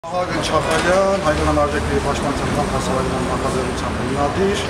Աղագն Չապալյան, Հայկական Արտադրի Պաշտպանության հասարակական նախաձեռնության հիմնադիր,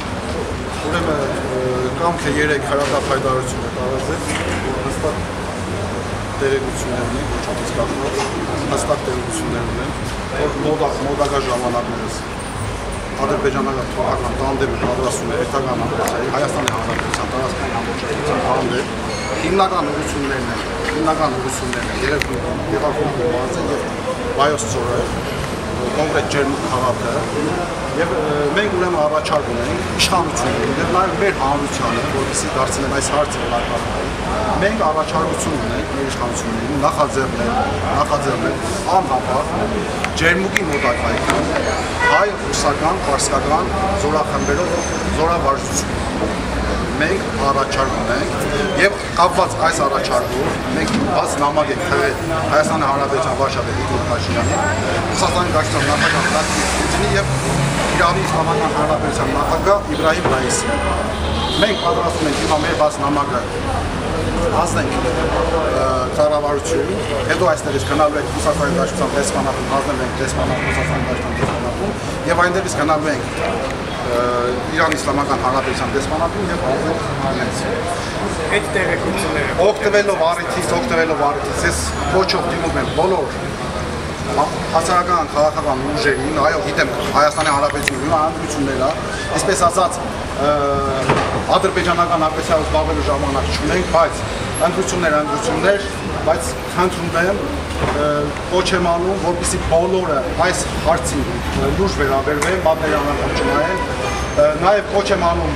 ուրեմն կամքը 3 հարատապ հայտարարություն է տարածել, որ հստակ տերեկություններ ունեն, ոչ ոքից կախված, հստակ տերեկություններ ունեն, որ մոդակա ժամանակներս ադրբեջանական թուրքական տանդեմը պատրաստում է հերթական ամբողջային Հայաստանի Հանրապետության տարածքային ամբողջության տանդեմ, հիմնական ուղղություններն են Երևանում գումարած են եւ Վայոց ծորը, կոնկրետ ջերմուկ քաղաքը եւ մենք ուրեմն առաջարկ ունենք իշխանություններին եւ նաեւ մեր հանրությանը, որովհետեւ դարձնեն այս հարցը լայնորեն, մենք առաջարկություն ունենք մեր իշխանություններին նախաձեռնել անհապաղ ջերմուկի մոտակայքում հայ, ռուսական, պարսկական զորախմբերով զորավարժություն մենք առաջարկ ունենք եւ կապված այս առաջարկով մենք բաց նամակ ենք թողել Հայաստանի Հանրապետության վարչապետ Նիկոլ Փաշինյանին, Ռուսաստանի Դաշնության նախագահ Վլադիմիր Պուտինին եւ Իրանի Իսլամական Հանրապետության նախագահ Իբրահիմ Ռայիսին։ Մենք պատրաստում ենք հիմա մեր բաց նամակը հանձնենք կառավարություն, հետո այստեղից գնալու ենք Ռուսաստանի Դաշնության դեսպանատուն, հանձնել ենք Ռուսաստանի Դաշնության դեսպանատուն եւ այնտեղից գնալու ենք Իրանի Իսլամական Հանրապետության դեսպանատուն եւ հանձնել այդ տեղեկությունները օգտվելով առիթից, ես ոչով դիմում եմ բոլոր հասարակական քաղաքական ուժերին, այո, գիտեմ Հայաստանի Հանրապետությունի հիմնադրությունները, այսպես ասած ադրբեջանական ագրեսիայով զբաղվելու ժամանակ չունենք, բայց ընդրություններ, բայց խնդրում եմ կոչ եմ անում, որպեսզի բոլորը այս հարցին լուրջ վերաբերվեն, պատերազմական, նաև կոչ եմ անում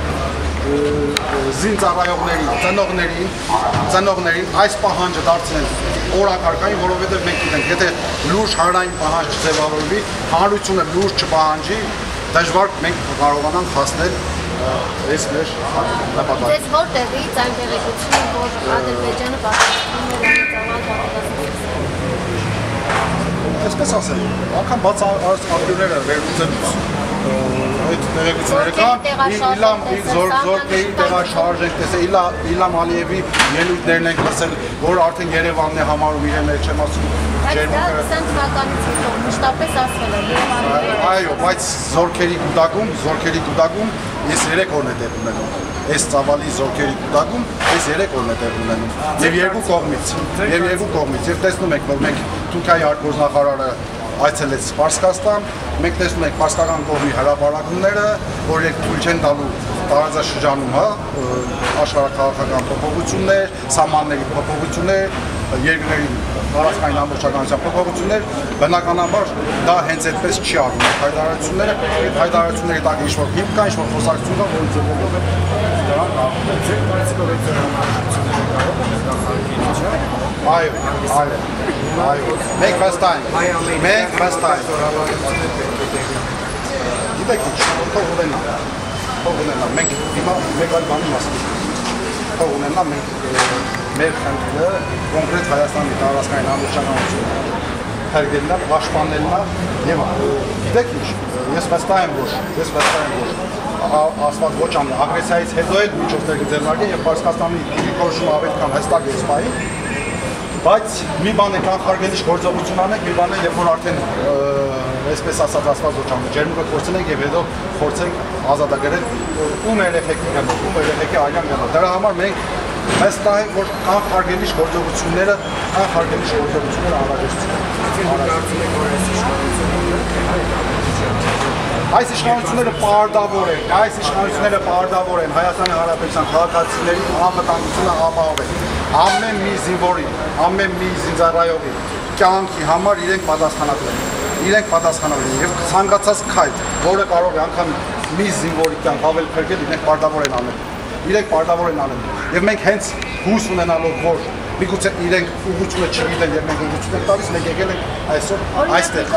զինծառայողներին, ծնողներին այս պահանջը դարձնել օրակարգային, որովհետև մենք գիտենք, եթե լուրջ հանրային պահանջ չձևավորվի, հանրությունը լուրջ չպահանջի, դժվար մենք կարողանանք հասնել այս մեր նպատակին։ Ձեզ որտեղից այն տեղեկությունը, որ Ադրբեջանը պատասխանում է Այսպես ասեմ, անգամ բաց աղբյուրները վերլուծելուց այդ տեղեկությունները կան, զորքերի տեղաշարժ ենք տեսել, Իլհամ Ալիևի ելույթներն ենք լսել, որ արդեն Երևանն է համարում իրեն մեջ չեմ ասում ջերմուկը։ Բայց դա 20 թվականից հետո մշտապես ասվել է Երևանը։ Այո, բայց զորքերի կուտակում ես 3 օրն է տեղ ունենում։ Այս ծավալի զորքերի կուտակում այս 3 օրն է տեղ ունենում։ Եվ երկու կողմից։ Եվ տեսնում եք, որ մենք Թուրքիայի արտգործնախարարը այցելեց Պարսկաստան, մենք տեսնում ենք պարսկական կողմի հրապարակումները, որ թույլ չեն տալու տարածաշրջանում աշխարհաքաղաքական փոփոխություններ, սահմանների փոփոխություններ, երկրների տարածքային ամբողջականության փոփոխություններ, բնականաբար դա հենց այդպես չի արվում հայտարարությունները, այդ հայտարարությունների տակ ինչ-որ հիմք կա, ինչ-որ խոսակցություն կա, որը ձևով է դրան Այո, մենք վստահ ենք։ Գիտեք ինչ, թող ունենա, մենք հիմա մեկ այլ բանի մասին թող ունենա, մենք մեր խնդիրը կոնկրետ Հայաստանի տարածքային ամբողջականությունը հարգելն է, պաշտպանելն է եւ գիտեք ինչ, ես վստահ եմ, որ ասված ոչ ան ագրեսիայից հետո էլ միջոցներ ձեռնարկել եւ Պարսկաստանի դիրքորոշումը ավելի քան հստակ է սպայի, բայց մի բան է կանխարգելիչ գործողություն անենք, մի բան է երբ որ արդեն այսպես ասած ասված ոչ ան ջերմուկը կորցնենք եւ հետո փորձենք ազատագրել ում երեխեքի արյան գնալ։ Դրա համար մենք վստահ ենք, որ կանխարգելիչ գործողությունները անհրաժեշտ Այս իշխանությունները պարտավոր են Հայաստանի Հանրապետության քաղաքացիների անվտանգությունը ապահովել։ Ամեն մի զինվորի, ամեն մի զինծառայողի կյանքի համար իրենք պատասխանատու են եւ ցանկացած քայլ, որը կարող է անգամ մի զինվորի կյանք ավել փրկել, իրենք պարտավոր են անել։ Եվ մենք հենց հույս ունենալով, որ միգուցե իրենք ուղղությունը չգիտեն եւ մենք ուղղություն ենք տալիս, մենք եկել ենք այսօր այստեղ։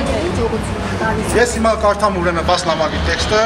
Ես հիմա կարդամ ուրեմն բաց նամակի տեքստը,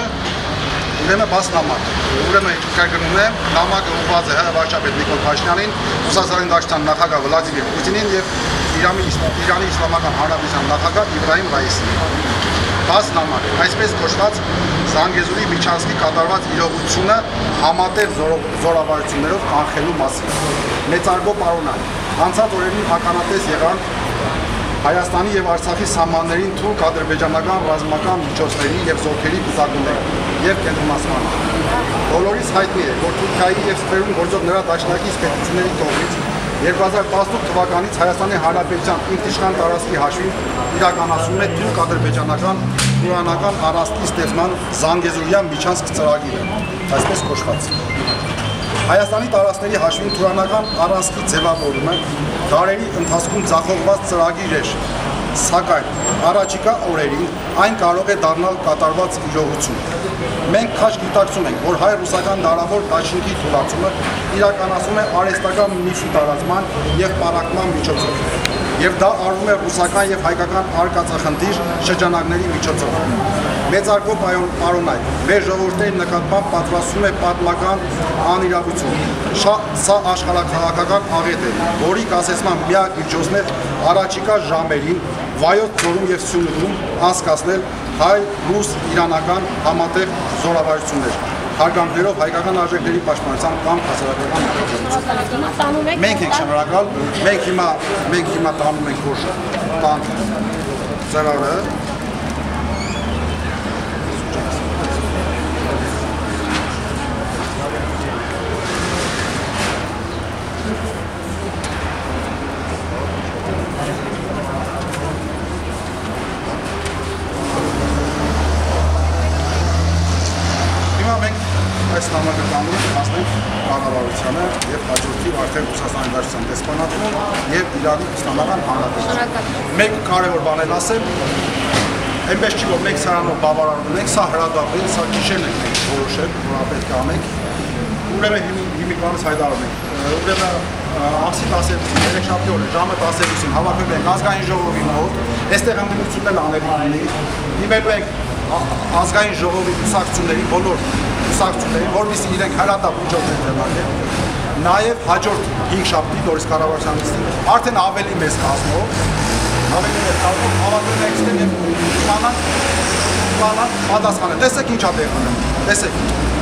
ուրեմն կարգնում եմ, նամակը ուղղված է վարչապետ Նիկոլ Փաշինյանին, Ռուսաստանի Դաշնության նախագահ Վլադիմիր Պուտինին եւ Իրանի Իսլամական Հանրապետության նախագահ Իբրահիմ Ռայիսին։ Բաց նամակ, այսպես կոչված Զանգեզուրի միջանցքի կատարված իրողությունը համատեղ զորավարություններով կանխելու մասին։ Մեծարգո պարոնան, անցած օրերին ականատես եղան Հայաստանի եւ Արցախի սահմաններին թուրք-ադրբեջանական ռազմական միջոցների եւ զորքերի կուտակումները եւ կենտրոնացմանը։ Բոլորիս հայտնի է, որ Թուրքիայի եւ Սփյուռքի գործող նրա դաշնակից պետությունների կողմից 2018 թվականից Հայաստանի Հանրապետության ինքնիշխան տարածքի հաշվին իրականացվում է թուրք-ադրբեջանական ուրանական առանցքի ստեղծման Զանգեզուրյան միջանցք ծրագիրը, այսպես կոչված։ Հայաստանի տարածքների հաշվին թուրանական առանցքի ձևավորումը դարերի ընթացքում ձախողված ծրագիր էր, սակայն առաջիկա օրերին այն կարող է դառնալ կատարված իրողություն։ Մենք քաջ գիտակցում ենք, որ հայ-ռուսական դարավոր դաշինքի թուլացումը իրականացվում է արհեստական միֆի տարածման եւ պարակման միջոցով, եւ դա արվում է ռուսական եւ հայկական արկածախնդիր շրջանակների միջոցով։ Մեծարգո պարոնայք, մեր ժողովրդների նկատմամբ պատրաստվում է պատմական անիրավություն։ Սա աշխարհաքաղաքական աղետ է, որի կասեցման միակ միջոցն է առաջիկա ժամերին Վայոց ձորում եւ Սյունիքում անցկացնել հայ-ռուս-իրանական համատեղ զորավարություններ, հարգանքներով հայկական արժեքների պաշտպանության կամ հասարակական նախաձեռնություն։ Մենք ենք շնորհակալ, մենք հիմա տանում ենք որ տան ծրարը այս նամակը հասնենք կառավարությանը եւ հաջորդի արդեն Ռուսաստանի Դաշնության դեսպանատուն եւ Իրանի Իսլամական Հանրապետություն։ Մեկ կարևոր բան էլ ասեմ, այնպես չի որ մենք սրանով բավարարվում ենք, սա հրադադարել, սա գիշերն ենք մենք որոշել, որ պետք է անենք։ Ուրեմն հիմիկվանից հայտարարում ենք, ուրեմն ամսի 10-ին, երեքշաբթի օրը ժամը 10-ին հավաքվել ենք ազգային ժողովի մոտ, այստեղ ընդդիմությունն անելու ունի, դիմելու ենք ազգային ժողովի կուսակցությունների բոլոր կուսակցությունների, որովհետեւ իրենք հրադադար միջոցներ ձեռնարկեն, նաև հաջորդ 5 շաբթի Դորիս կառավարությանից արդեն ավելի մեծ կազմով հավաքվել ենք ստեղ եւ իմանան պատասխանը։ Տեսեք ինչ ա տեղի ունենում։ Տեսեք։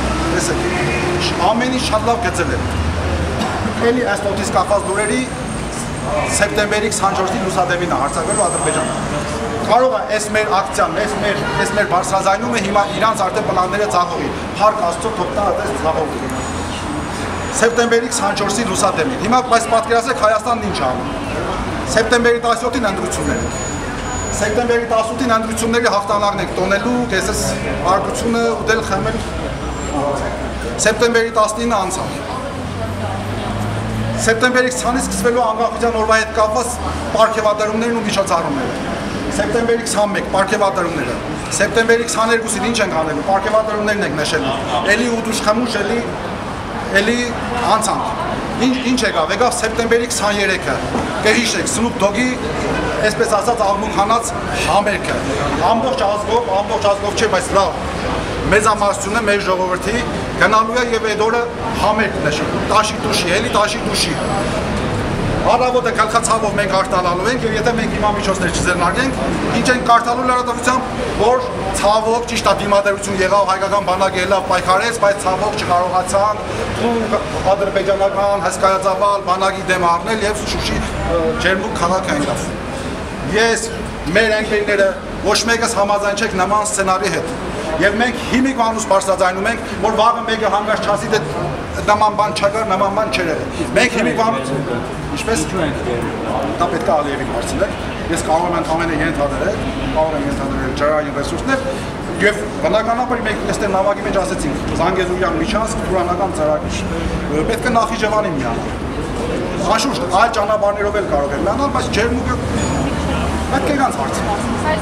Ամեն ինչ շատ լավ գծել է։ Էլի այս տոտից կախված լուրերի սեպտեմբերի 24-ի լուսադեմին է հարձակվելու Ադրբեջանը։ Կարող է այս մեր ակցիան, այս մեր բարձրաձայնումը հիմա իրանց արդեն պլանները ձախողի։ Փառք Աստծո, թող դա այդպես ձախողի։ Սեպտեմբերի 24-ի լուսադեմին։ Հիմա բայց պատկերացրեք Հայաստանն ինչ անում։ Սեպտեմբերի 17-ին ընտրություններ։ Սեպտեմբերի 18-ին ընտրությունների հաղթանակն եք տոնելու, կեսես արկությունը ուտել խմել։ Սեպտեմբերի 19-ը անցավ։ Սեպտեմբերի 20-ից սկսվելու անկախության օրվա հետ կապված պարգևատրումներն ու միջոցառումները։ Սեպտեմբերի 21 պարգևատրումները։ Սեպտեմբերի 22-ին ինչ ենք անելու, պարգևատրումներն ենք նշելու։ Էլի ուդուշ խմուշ, էլի անցանք։ Ինչ եկավ, եկավ սեպտեմբերի 23-ը։ Կհիշեք Snoop Dogg-ի, այսպես ասած աղմուկանած համերգը։ Ամբողջ ազգով չէ, բայց լավ։ Մեծամասնությունը մեր ժողովրդի գնալու է եւ այդ օրը համերգ նշի, տաշի տուշի, էլի տաշի տուշի։ Առավոտը գլխացավով մենք արտանալու ենք եւ եթե մենք հիմա միջոցներ չձեռնարկենք, ինչ ենք կարդալու լրատվությամբ, որ ցավոք ճիշտ է դիմադրություն եղավ, հայկական բանակը ելավ պայքարեց, բայց ցավոք չկարողացան ադրբեջանական հսկայածավալ բանակի դեմ առնել եւ Շուշի ջերմուկ քաղաքը ընկավ։ Ես մեր ընկերները ոչ մեկս համաձայն չեք նման սցենարի հետ։ Եվ մենք հիմիկվանուց բարձրաձայնում ենք, որ վաղը մեկը հանգած չասի դե նման բան չկար, նման բան չէր եղել։ Մենք հիմիկվանուց ինչպես դա պետք է Ալիևին հարցնել։ Ես կարող եմ ընդամենը ենթադրել, ջրային ռեսուրսներ եւ բնականաբար մենք այստեղ նավակի մեջ ասեցինք Զանգեզուրյան միջանցք թուրանական ծրագիր։ Պետք է Նախիջևանի միանալ։ Անշուշտ այլ ճանապարհներով էլ կարող են միանալ, բայց ջերմուկը պետք է կանց հարցնել։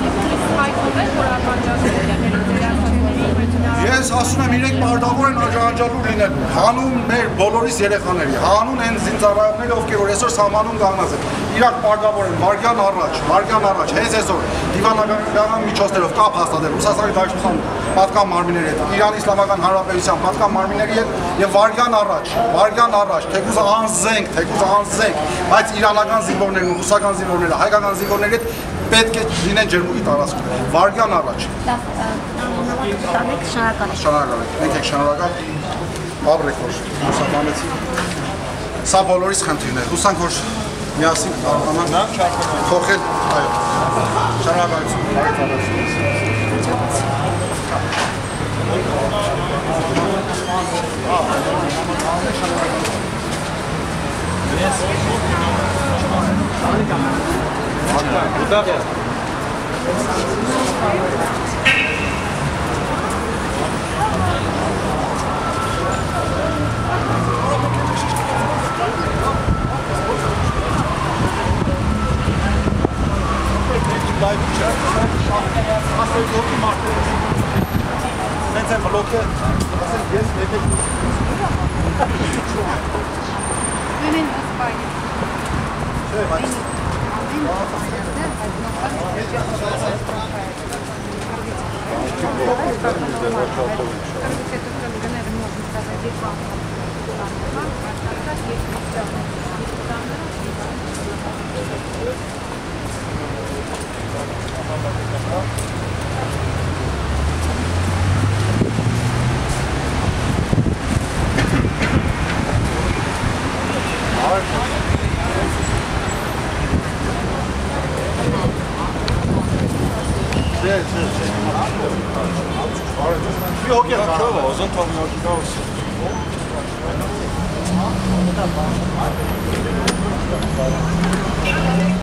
Ես ասում եմ իրենք պարտավոր են աջակցելու լինելու, հանուն մեր բոլորիս երեխաների, հանուն այն զինծառայողների, ովքեր որ այսօր սահմանում կանգնած են, իրանք պարտավոր են վայրկյան առաջ, հենց այսօր դիվանագիտական միջոցներով կապ հաստատել Ռուսաստանի Դաշնության պատկան մարմինների հետ, Իրանի Իսլամական Հանրապետության պատկան մարմինների հետ եւ վայրկյան առաջ, թեկուզ անզենք, բայց իրանական զինվորներն ու ռուսական զինվորները, հայկական զինվորների հետ պետք է լինեն ջերմուկի տարածքում, վայրկյան առաջ։ Շնորհակալ եք, մենք եք շնորհակալ, ապրեք որ լուսաբանեցի, սա բոլորիս խնդիրն է, հուսանք որ միասին կարողանանք թողել այո շնորհակալություն Yok ya, o zaman tabii